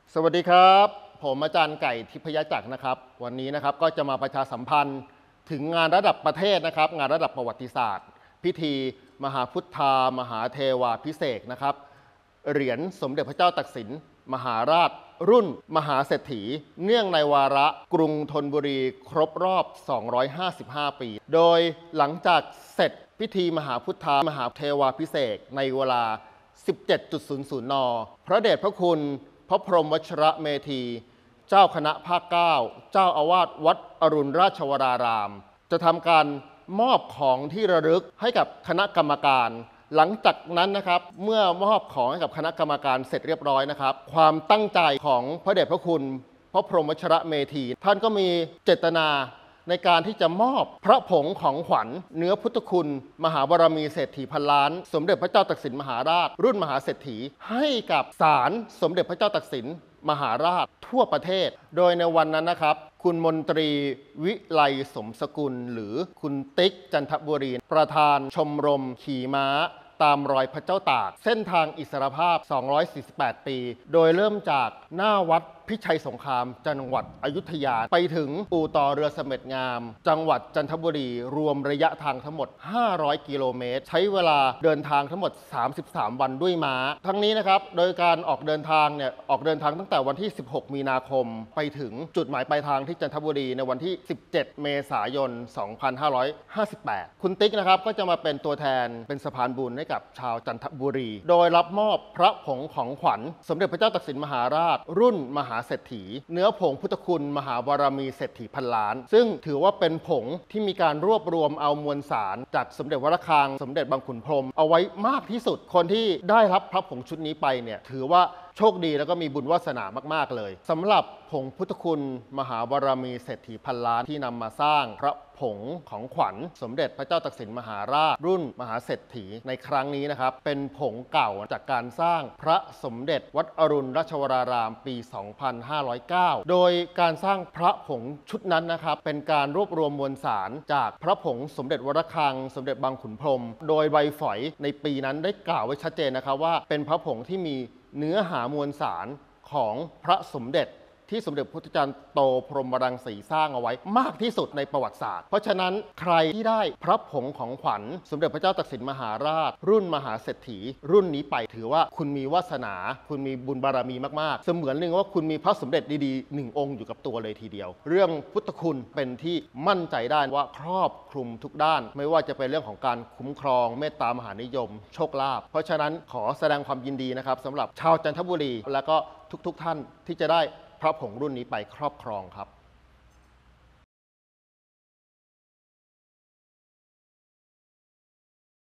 สวัสดีครับผมอาจารย์ไก่ทิพยจักรนะครับวันนี้นะครับก็จะมาประชาสัมพันธ์ถึงงานระดับประเทศนะครับงานระดับประวัติศาสตร์พิธีมหาพุทธามหาเทวาภิเษกนะครับเหรียญสมเด็จพระเจ้าตากสินมหาราชรุ่นมหาเศรษฐีเนื่องในวาระกรุงธนบุรีครบรอบ255 ปีโดยหลังจากเสร็จพิธีมหาพุทธามหาเทวาภิเษกในเวลา 17.00 น.พระเดชพระคุณพระพรหมวชรเมธี เจ้าคณะภาค 9 เจ้าอาวาสวัดอรุณราชวราราม จะทำการมอบของที่ระลึกให้กับคณะกรรมการ หลังจากนั้นนะครับเมื่อมอบของให้กับคณะกรรมการเสร็จเรียบร้อยนะครับความตั้งใจของพระเดชพระคุณพระพรหมวชรเมธี ท่านก็มีเจตนาในการที่จะมอบพระผงของขวัญเนื้อพุทธคุณมหาบารมีเศรษฐีพันล้านสมเด็จพระเจ้าตากสินมหาราชรุ่นมหาเศรษฐีให้กับศาลสมเด็จพระเจ้าตากสินมหาราชทั่วประเทศโดยในวันนั้นนะครับคุณมนตรีวิไลสมสกุลหรือคุณติ๊กจันทบุรีประธานชมรมขี่ม้าตามรอยพระเจ้าตากเส้นทางอิสรภาพ248 ปีโดยเริ่มจากหน้าวัดพิชัยสงครามจังหวัดอยุธยาไปถึงอู่ต่อเรือเสม็ดงามจังหวัดจันทบุรีรวมระยะทางทั้งหมด500 กิโลเมตรใช้เวลาเดินทางทั้งหมด33 วันด้วยม้าทั้งนี้นะครับโดยการออกเดินทางตั้งแต่วันที่ 16 มีนาคมไปถึงจุดหมายปลายทางที่จันทบุรีในวันที่ 17 เมษายน 2558 คุณติ๊กนะครับก็จะมาเป็นตัวแทนเป็นสะพานบุญให้กับชาวจันทบุรีโดยรับมอบพระผงของขวัญสมเด็จพระเจ้าตากสินมหาราชรุ่นมหาเศรษฐีเนื้อผงพุทธคุณมหาบารมีเศรษฐีพันล้านซึ่งถือว่าเป็นผงที่มีการรวบรวมเอามวลสารจากสมเด็จวัดระฆังสมเด็จบางขุนพรหมเอาไว้มากที่สุดคนที่ได้รับพระผงชุดนี้ไปเนี่ยถือว่าโชคดีแล้วก็มีบุญวาสนามากๆเลยสำหรับผงพุทธคุณมหาบารมีเศรษฐีพันล้านที่นำมาสร้างพระผงของขวัญสมเด็จพระเจ้าตากสินมหาราชรุ่นมหาเศรษฐีในครั้งนี้นะครับเป็นผงเก่าจากการสร้างพระสมเด็จวัดอรุณราชวรารามปี 2509 โดยการสร้างพระผงชุดนั้นนะครับเป็นการรวบรวมมวลสารจากพระผงสมเด็จวัดระฆังสมเด็จบางขุนพรหมโดยใบฝอยในปีนั้นได้กล่าวไว้ชัดเจนนะครับว่าเป็นพระผงที่มีเนื้อหามวลสารของพระสมเด็จที่สมเด็จพุทธจารย์โตพรหมรังสีสร้างเอาไว้มากที่สุดในประวัติศาสตร์เพราะฉะนั้นใครที่ได้พระผงของขวัญสมเด็จพระเจ้าตากสินมหาราชรุ่นมหาเศรษฐีรุ่นนี้ไปถือว่าคุณมีวาสนาคุณมีบุญบารมีมากๆเสมือนหนึ่งว่าคุณมีพระสมเด็จดีๆหนึ่งองค์อยู่กับตัวเลยทีเดียวเรื่องพุทธคุณเป็นที่มั่นใจได้ว่าครอบคลุมทุกด้านไม่ว่าจะเป็นเรื่องของการคุ้มครองเมตตามหานิยมโชคลาภเพราะฉะนั้นขอแสดงความยินดีนะครับสำหรับชาวจันทบุรีและก็ทุกๆท่านที่จะได้พระผงรุ่นนี้ไปครอบครองครับ